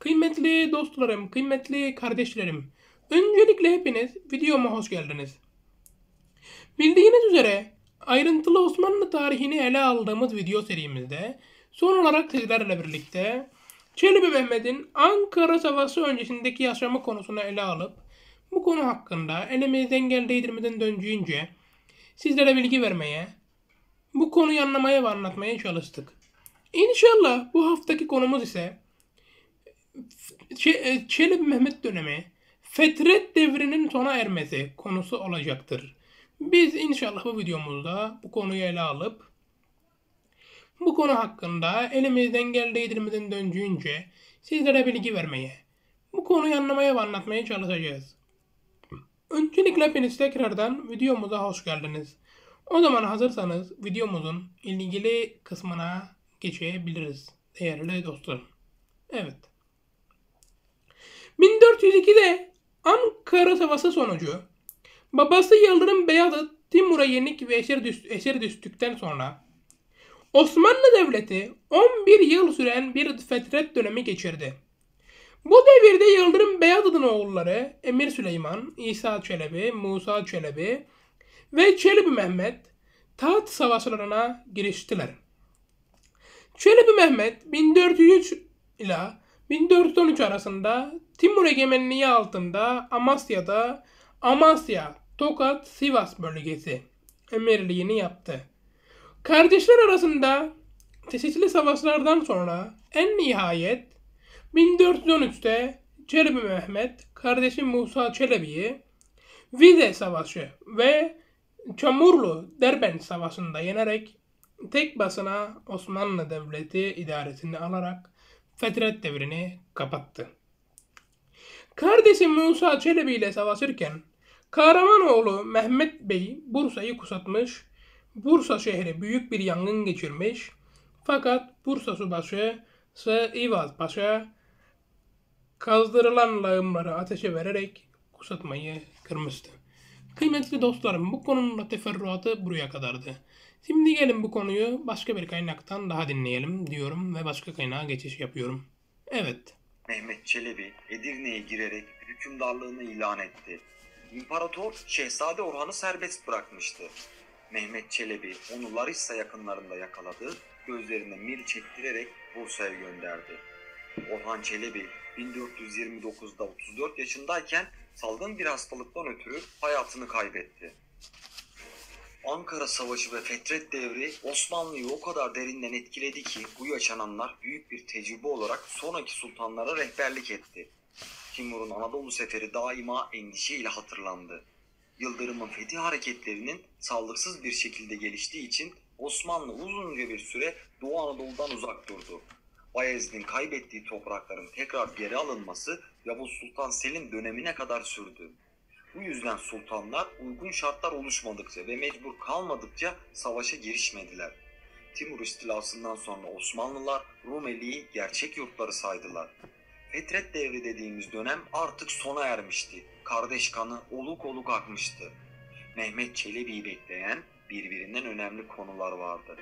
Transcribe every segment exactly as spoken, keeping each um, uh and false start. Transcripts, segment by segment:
Kıymetli dostlarım, kıymetli kardeşlerim, öncelikle hepiniz videoma hoş geldiniz. Bildiğiniz üzere ayrıntılı Osmanlı tarihini ele aldığımız video serimizde son olarak sizlerle birlikte Çelebi Mehmet'in Ankara Savaşı öncesindeki yaşamı konusunu ele alıp bu konu hakkında elimizden geldiğimizden döndüğünce sizlere bilgi vermeye, bu konuyu anlamaya ve anlatmaya çalıştık. İnşallah bu haftaki konumuz ise Ç- Çelebi Mehmet dönemi Fetret devrinin sona ermesi konusu olacaktır. Biz inşallah bu videomuzda bu konuyu ele alıp bu konu hakkında elimizden geldiğimizden döndüğünce sizlere bilgi vermeye, bu konuyu anlamaya ve anlatmaya çalışacağız. Öncelikle hepiniz tekrardan videomuza hoş geldiniz. O zaman hazırsanız videomuzun ilgili kısmına geçebiliriz değerli dostlarım. Evet. bin dört yüz ikide Ankara Savaşı sonucu babası Yıldırım Beyazıt Timur'a yenik ve esir, düş esir düştükten sonra Osmanlı Devleti on bir yıl süren bir fetret dönemi geçirdi. Bu devirde Yıldırım Beyazıt'ın oğulları Emir Süleyman, İsa Çelebi, Musa Çelebi ve Çelebi Mehmet taht savaşlarına giriştiler. Çelebi Mehmet bin dört yüz üç ila bin dört yüz on üç arasında Timur egemenliği altında Amasya'da Amasya, Tokat, Sivas bölgesi emirliğini yaptı. Kardeşler arasında çeşitli savaşlardan sonra en nihayet bin dört yüz on üçte Çelebi Mehmet kardeşi Musa Çelebi'yi Vize Savaşı ve Çamurlu Derbent Savaşı'nda yenerek tek başına Osmanlı Devleti idaresini alarak Fetret devrini kapattı. Kardeşi Musa Çelebi ile savaşırken Kahramanoğlu Mehmet Bey Bursa'yı kuşatmış, Bursa şehri büyük bir yangın geçirmiş fakat Bursa Subaşı İvaz Paşa kazdırılan lağımları ateşe vererek kuşatmayı kırmıştı. Kıymetli dostlarım, bu konunun da teferruatı buraya kadardı. Şimdi gelin bu konuyu başka bir kaynaktan daha dinleyelim diyorum ve başka kaynağa geçiş yapıyorum. Evet. Mehmet Çelebi Edirne'ye girerek hükümdarlığını ilan etti. İmparator Şehzade Orhan'ı serbest bırakmıştı. Mehmet Çelebi onu Larissa yakınlarında yakaladı, gözlerine mil çektirerek Bursa'ya gönderdi. Orhan Çelebi bin dört yüz yirmi dokuzda otuz dört yaşındayken salgın bir hastalıktan ötürü hayatını kaybetti. Ankara Savaşı ve Fetret devri Osmanlı'yı o kadar derinden etkiledi ki bu yaşananlar büyük bir tecrübe olarak sonraki sultanlara rehberlik etti. Timur'un Anadolu seferi daima endişeyle hatırlandı. Yıldırım'ın fethi hareketlerinin sağlıksız bir şekilde geliştiği için Osmanlı uzunca bir süre Doğu Anadolu'dan uzak durdu. Bayezid'in kaybettiği toprakların tekrar geri alınması Yavuz Sultan Selim dönemine kadar sürdü. Bu yüzden sultanlar uygun şartlar oluşmadıkça ve mecbur kalmadıkça savaşa girişmediler. Timur istilasından sonra Osmanlılar Rumeli'yi gerçek yurtları saydılar. Fetret devri dediğimiz dönem artık sona ermişti. Kardeş kanı oluk oluk akmıştı. Mehmet Çelebi'yi bekleyen birbirinden önemli konular vardı.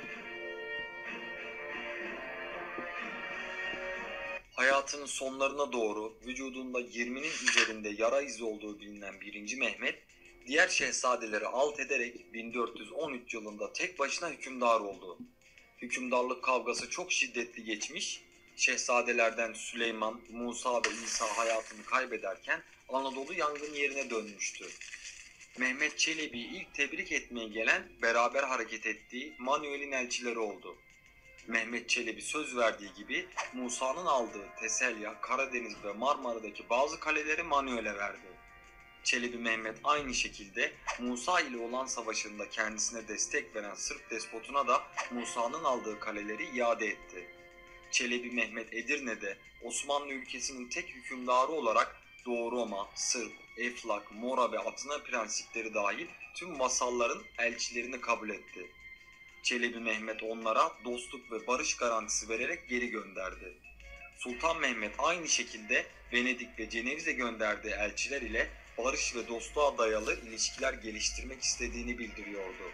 Hayatının sonlarına doğru vücudunda yirminin üzerinde yara izi olduğu bilinen birinci Mehmet, diğer şehzadeleri alt ederek bin dört yüz on üç yılında tek başına hükümdar oldu. Hükümdarlık kavgası çok şiddetli geçmiş, şehzadelerden Süleyman, Musa ve İsa hayatını kaybederken Anadolu yangın yerine dönmüştü. Mehmet Çelebi'yi ilk tebrik etmeye gelen, beraber hareket ettiği Manuel'in elçileri oldu. Mehmet Çelebi söz verdiği gibi Musa'nın aldığı Teselya, Karadeniz ve Marmara'daki bazı kaleleri Manuel'e verdi. Çelebi Mehmet aynı şekilde Musa ile olan savaşında kendisine destek veren Sırp despotuna da Musa'nın aldığı kaleleri iade etti. Çelebi Mehmet Edirne'de Osmanlı ülkesinin tek hükümdarı olarak Doğu Roma, Sırp, Eflak, Mora ve Atina prensipleri dahil tüm vasalların elçilerini kabul etti. Çelebi Mehmet onlara dostluk ve barış garantisi vererek geri gönderdi. Sultan Mehmet aynı şekilde Venedik ve Ceneviz'e gönderdiği elçiler ile barış ve dostluğa dayalı ilişkiler geliştirmek istediğini bildiriyordu.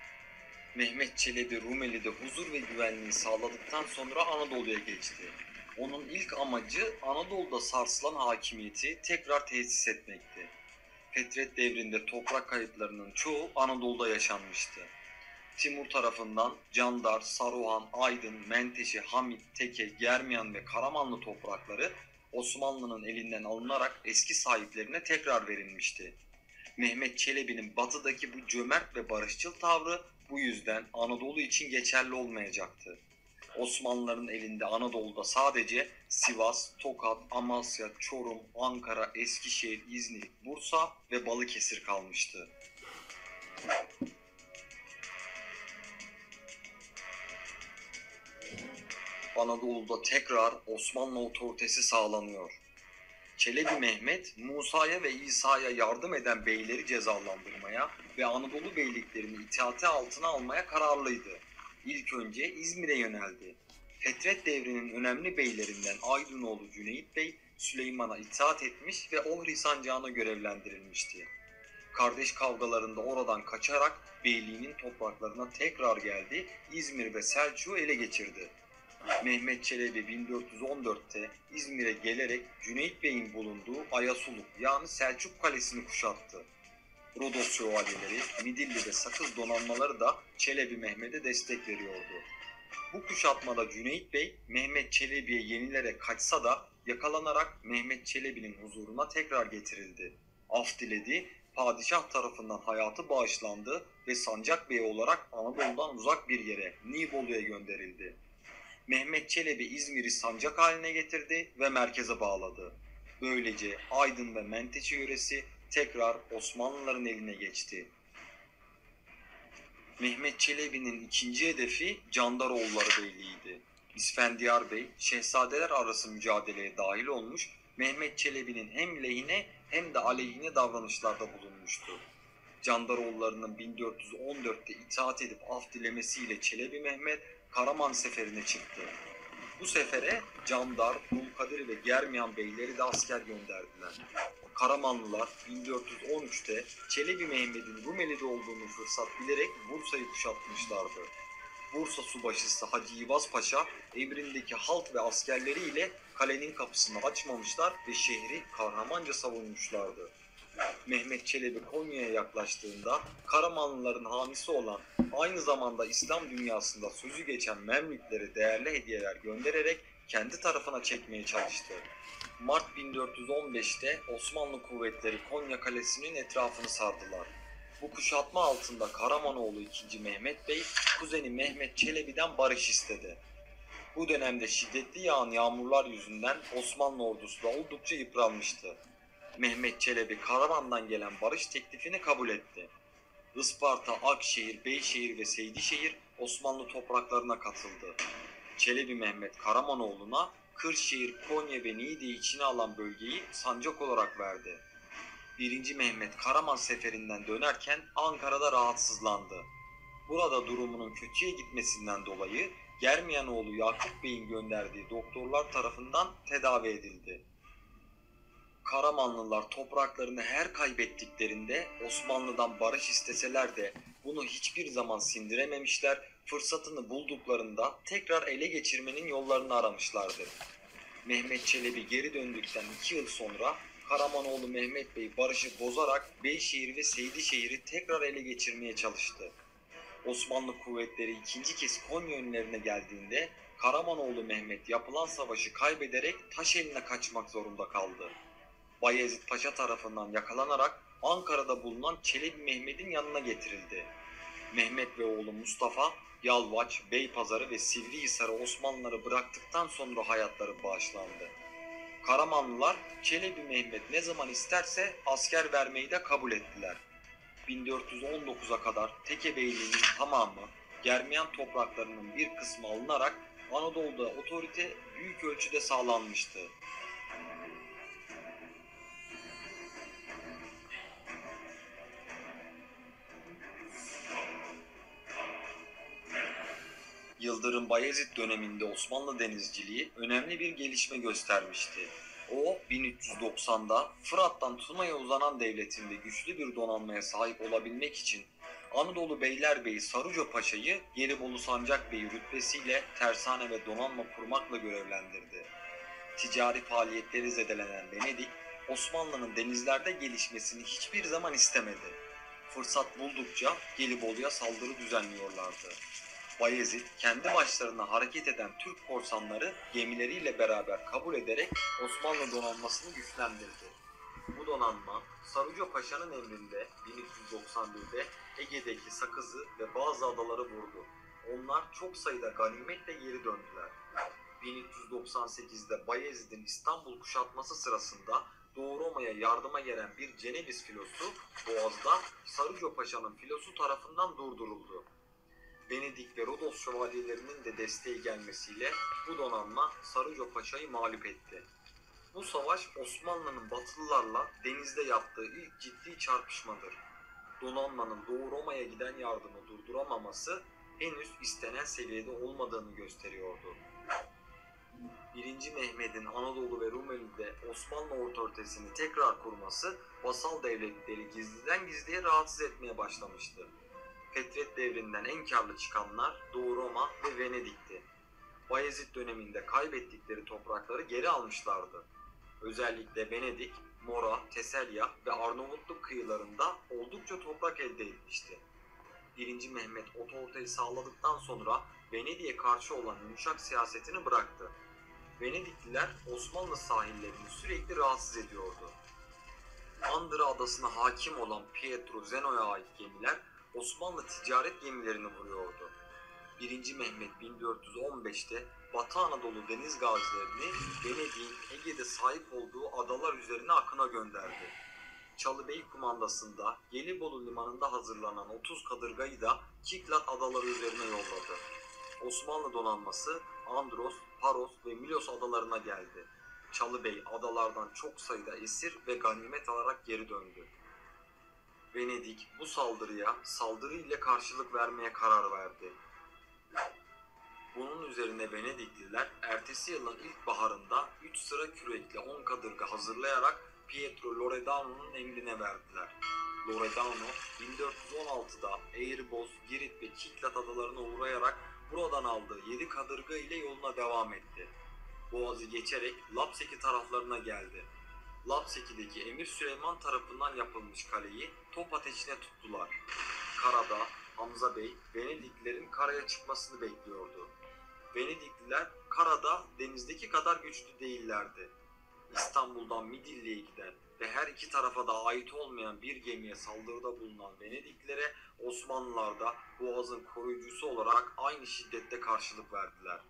Mehmet Çelebi Rumeli'de huzur ve güvenliği sağladıktan sonra Anadolu'ya geçti. Onun ilk amacı Anadolu'da sarsılan hakimiyeti tekrar tesis etmekti. Fetret devrinde toprak kayıplarının çoğu Anadolu'da yaşanmıştı. Timur tarafından Candar, Saruhan, Aydın, Menteşe, Hamit, Teke, Germiyan ve Karamanlı toprakları Osmanlı'nın elinden alınarak eski sahiplerine tekrar verilmişti. Mehmet Çelebi'nin batıdaki bu cömert ve barışçıl tavrı bu yüzden Anadolu için geçerli olmayacaktı. Osmanlıların elinde Anadolu'da sadece Sivas, Tokat, Amasya, Çorum, Ankara, Eskişehir, İzmir, Bursa ve Balıkesir kalmıştı. Anadolu'da tekrar Osmanlı otoritesi sağlanıyor. Çelebi Mehmet, Musa'ya ve İsa'ya yardım eden beyleri cezalandırmaya ve Anadolu beyliklerini itaati altına almaya kararlıydı. İlk önce İzmir'e yöneldi. Fetret devrinin önemli beylerinden Aydınoğlu Cüneyt Bey, Süleyman'a itaat etmiş ve Ohri sancağına görevlendirilmişti. Kardeş kavgalarında oradan kaçarak beyliğinin topraklarına tekrar geldi, İzmir ve Selçuk'u ele geçirdi. Mehmet Çelebi bin dört yüz on dörtte İzmir'e gelerek Cüneyt Bey'in bulunduğu Ayasuluk yani Selçuk Kalesi'ni kuşattı. Rodos şövalyeleri, Midilli ve Sakız donanmaları da Çelebi Mehmet'e destek veriyordu. Bu kuşatmada Cüneyt Bey Mehmet Çelebi'ye yenilerek kaçsa da yakalanarak Mehmet Çelebi'nin huzuruna tekrar getirildi. Af diledi, padişah tarafından hayatı bağışlandı ve Sancak Bey olarak Anadolu'dan uzak bir yere, Nibolu'ya gönderildi. Mehmet Çelebi İzmir'i sancak haline getirdi ve merkeze bağladı. Böylece Aydın ve Menteşe yöresi tekrar Osmanlıların eline geçti. Mehmet Çelebi'nin ikinci hedefi Candaroğulları Beyliği'ydi. İsfendiyar Bey, şehzadeler arası mücadeleye dahil olmuş, Mehmet Çelebi'nin hem lehine hem de aleyhine davranışlarda bulunmuştu. Candaroğullarının bin dört yüz on dörtte itaat edip af dilemesiyle Çelebi Mehmet Karaman seferine çıktı. Bu sefere Candar, Dulkadir ve Germiyan beyleri de asker gönderdiler. Karamanlılar bin dört yüz on üçte Çelebi Mehmet'in Rumeli'de olduğunu fırsat bilerek Bursa'yı kuşatmışlardı. Bursa subaşısı Hacı Yivaz Paşa emrindeki halk ve askerleriyle kalenin kapısını açmamışlar ve şehri kahramanca savunmuşlardı. Mehmet Çelebi Konya'ya yaklaştığında Karamanlıların hamisi olan, aynı zamanda İslam dünyasında sözü geçen Memlüklere değerli hediyeler göndererek kendi tarafına çekmeye çalıştı. Mart bin dört yüz on beşte Osmanlı kuvvetleri Konya Kalesi'nin etrafını sardılar. Bu kuşatma altında Karamanoğlu ikinci. Mehmet Bey, kuzeni Mehmet Çelebi'den barış istedi. Bu dönemde şiddetli yağan yağmurlar yüzünden Osmanlı ordusu da oldukça yıpranmıştı. Mehmet Çelebi Karaman'dan gelen barış teklifini kabul etti. Isparta, Akşehir, Beyşehir ve Seydişehir Osmanlı topraklarına katıldı. Çelebi Mehmet Karamanoğlu'na Kırşehir, Konya ve Niğde'yi içine alan bölgeyi sancak olarak verdi. birinci. Mehmet Karaman seferinden dönerken Ankara'da rahatsızlandı. Burada durumunun kötüye gitmesinden dolayı Germiyanoğlu Yakup Bey'in gönderdiği doktorlar tarafından tedavi edildi. Karamanlılar topraklarını her kaybettiklerinde Osmanlı'dan barış isteseler de bunu hiçbir zaman sindirememişler, fırsatını bulduklarında tekrar ele geçirmenin yollarını aramışlardı. Mehmet Çelebi geri döndükten iki yıl sonra Karamanoğlu Mehmet Bey barışı bozarak Beyşehir ve Seydişehir'i tekrar ele geçirmeye çalıştı. Osmanlı kuvvetleri ikinci kez Konya önlerine geldiğinde Karamanoğlu Mehmet yapılan savaşı kaybederek Taşelin'e kaçmak zorunda kaldı. Bayezid Paşa tarafından yakalanarak Ankara'da bulunan Çelebi Mehmet'in yanına getirildi. Mehmet ve oğlu Mustafa, Yalvaç, Beypazarı ve Sivrihisar'ı Osmanlıları bıraktıktan sonra hayatları bağışlandı. Karamanlılar Çelebi Mehmet ne zaman isterse asker vermeyi de kabul ettiler. bin dört yüz on dokuza kadar Teke Beyliği'nin tamamı, Germiyan topraklarının bir kısmı alınarak Anadolu'da otorite büyük ölçüde sağlanmıştı. Yıldırım Bayezid döneminde Osmanlı denizciliği önemli bir gelişme göstermişti. O bin üç yüz doksanda Fırat'tan Tuna'ya uzanan devletinde güçlü bir donanmaya sahip olabilmek için Anadolu Beylerbeyi Saruca Paşa'yı Gelibolu Sancak Bey rütbesiyle tersane ve donanma kurmakla görevlendirdi. Ticari faaliyetleri zedelenen Venedik, Osmanlı'nın denizlerde gelişmesini hiçbir zaman istemedi. Fırsat buldukça Gelibolu'ya saldırı düzenliyorlardı. Bayezid kendi başlarına hareket eden Türk korsanları gemileriyle beraber kabul ederek Osmanlı donanmasını güçlendirdi. Bu donanma Saruca Paşa'nın emrinde bin üç yüz doksan birde Ege'deki Sakız'ı ve bazı adaları vurdu. Onlar çok sayıda ganimetle geri döndüler. bin üç yüz doksan sekizde Bayezid'in İstanbul kuşatması sırasında Doğu Roma'ya yardıma gelen bir Ceneviz filosu Boğaz'da Saruca Paşa'nın filosu tarafından durduruldu. Venedik ve Rodos şövalyelerinin de desteği gelmesiyle bu donanma Saruca Paşa'yı mağlup etti. Bu savaş Osmanlı'nın Batılılarla denizde yaptığı ilk ciddi çarpışmadır. Donanmanın Doğu Roma'ya giden yardımı durduramaması henüz istenen seviyede olmadığını gösteriyordu. birinci. Mehmet'in Anadolu ve Rumeli'de Osmanlı otoritesini tekrar kurması vasal devletleri gizliden gizliye rahatsız etmeye başlamıştı. Fetret devrinden en karlı çıkanlar Doğu Roma ve Venedik'ti. Bayezid döneminde kaybettikleri toprakları geri almışlardı. Özellikle Venedik, Mora, Teselya ve Arnavutluk kıyılarında oldukça toprak elde etmişti. birinci. Mehmet otoriteyi sağladıktan sonra Venedik'e karşı olan yumuşak siyasetini bıraktı. Venedikliler Osmanlı sahillerini sürekli rahatsız ediyordu. Andıra adasına hakim olan Pietro Zeno'ya ait gemiler Osmanlı ticaret gemilerini vuruyordu. birinci. Mehmet bin dört yüz on beşte Batı Anadolu deniz gazilerini Venedik'in Ege'de sahip olduğu adalar üzerine akına gönderdi. Çalıbey kumandasında Gelibolu limanında hazırlanan otuz kadırgayı da Kiklat adaları üzerine yolladı. Osmanlı donanması Andros, Paros ve Milos adalarına geldi. Çalıbey adalardan çok sayıda esir ve ganimet alarak geri döndü. Venedik bu saldırıya saldırı ile karşılık vermeye karar verdi. Bunun üzerine Venedikliler ertesi yılın ilk baharında üç sıra kürekle on kadırga hazırlayarak Pietro Loredano'nun emrine verdiler. Loredano bin dört yüz on altıda Eğriboz, Girit ve Kiklat adalarına uğrayarak buradan aldığı yedi kadırga ile yoluna devam etti. Boğaz'ı geçerek Lapseki taraflarına geldi. Lapseki'deki Emir Süleyman tarafından yapılmış kaleyi top ateşine tuttular. Karada Hamza Bey Venediklilerin karaya çıkmasını bekliyordu. Venedikliler karada denizdeki kadar güçlü değillerdi. İstanbul'dan Midilli'ye giden ve her iki tarafa da ait olmayan bir gemiye saldırıda bulunan Venediklilere Osmanlılar da Boğaz'ın koruyucusu olarak aynı şiddette karşılık verdiler.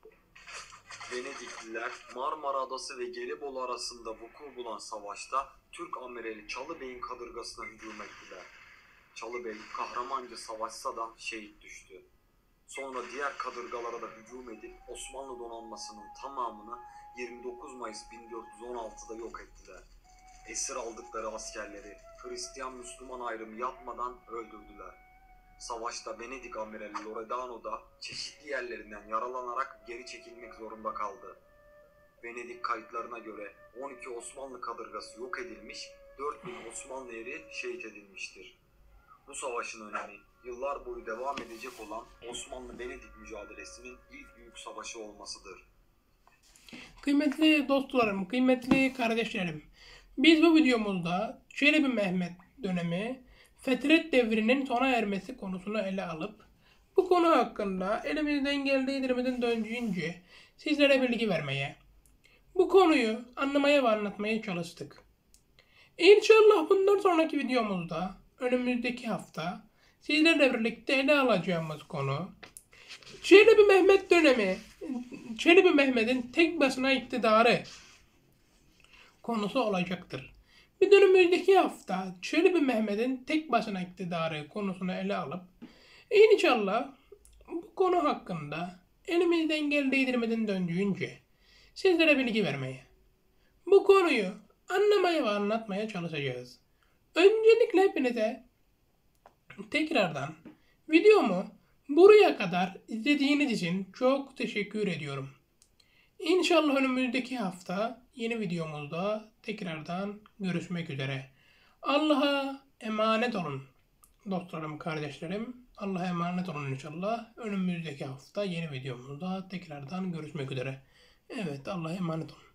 Venedikliler Marmara Adası ve Gelibolu arasında vuku bulan savaşta Türk amirali Çalıbey'in kadırgasına hücum ettiler. Çalıbey kahramanca savaşsa da şehit düştü. Sonra diğer kadırgalara da hücum edip Osmanlı donanmasının tamamını yirmi dokuz Mayıs bin dört yüz on altıda yok ettiler. Esir aldıkları askerleri Hristiyan-Müslüman ayrımı yapmadan öldürdüler. Savaşta Venedik amirali Loredano da çeşitli yerlerinden yaralanarak geri çekilmek zorunda kaldı. Venedik kayıtlarına göre on iki Osmanlı kadırgası yok edilmiş, dört bin Osmanlı eri şehit edilmiştir. Bu savaşın önemi yıllar boyu devam edecek olan Osmanlı-Venedik mücadelesinin ilk büyük savaşı olmasıdır. Kıymetli dostlarım, kıymetli kardeşlerim, biz bu videomuzda Çelebi Mehmet dönemi Fetret devrinin sona ermesi konusunu ele alıp bu konu hakkında elimizden geldiği dilimizin döndüğünce sizlere bilgi vermeye, bu konuyu anlamaya ve anlatmaya çalıştık. İnşallah bundan sonraki videomuzda önümüzdeki hafta sizlerle birlikte ele alacağımız konu Çelebi Mehmet dönemi, Çelebi Mehmet'in tek başına iktidarı konusu olacaktır. Bir önümüzdeki hafta Çelebi Mehmet'in tek başına iktidarı konusunu ele alıp inşallah bu konu hakkında elimizden geldiği dilimizin döndüğünce sizlere bilgi vermeye, bu konuyu anlamaya ve anlatmaya çalışacağız. Öncelikle hepinize tekrardan videomu buraya kadar izlediğiniz için çok teşekkür ediyorum. İnşallah önümüzdeki hafta yeni videomuzda tekrardan görüşmek üzere. Allah'a emanet olun dostlarım, kardeşlerim. Allah'a emanet olun inşallah. Önümüzdeki hafta yeni videomuzda tekrardan görüşmek üzere. Evet, Allah'a emanet olun.